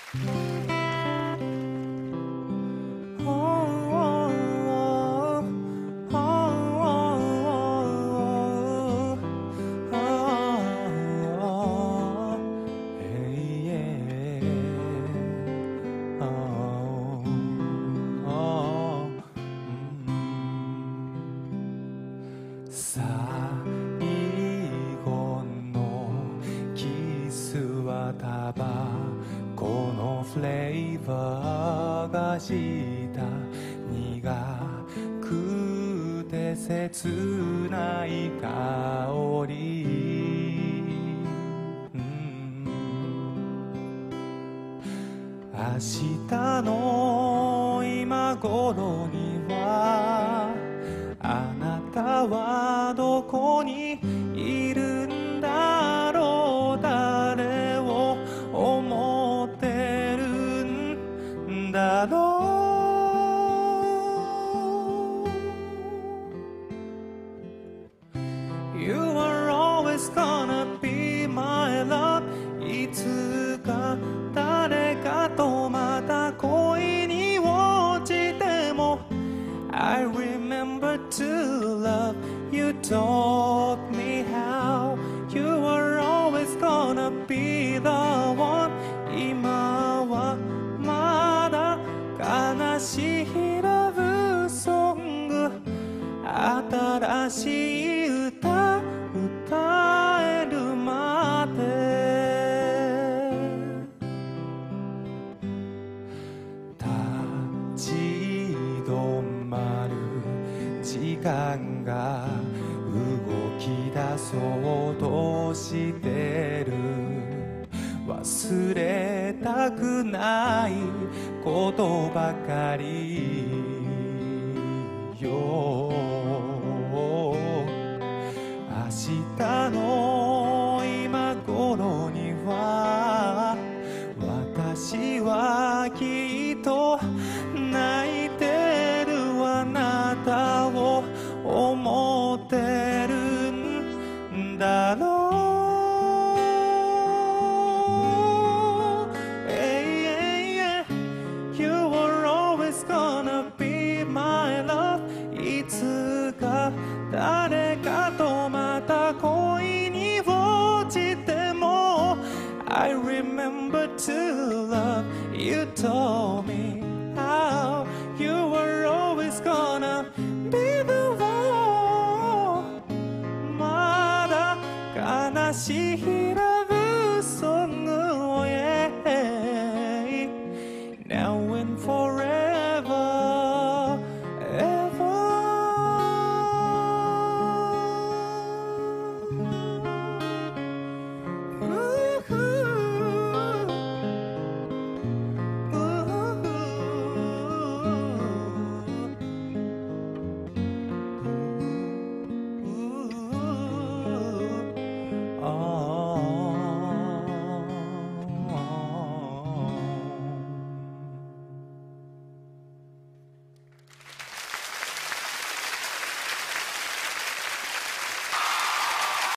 最後のキスはタバコのフレーバーがした苦くて切ない香り、明日の今頃にはあなたはどこにいるんだろう、誰を思ってるんだろう。 You are always gonna be my love、 いつか誰かとまた恋に落ちてもI remember to love you, taught me how. You are always gonna be the one。 今はまだ悲しいラブソング、新しい歌歌えるまで立ち止まる時間が動き出そうとしてる、忘れたくないことばかりよ。明日の今頃には私はきっと泣いてるあなたを思ってるんだろう。You are always gonna be my love。 いつか誰かとまた恋に落ちても I remember to love you, told me how you were always gonna be the one。 まだ悲しい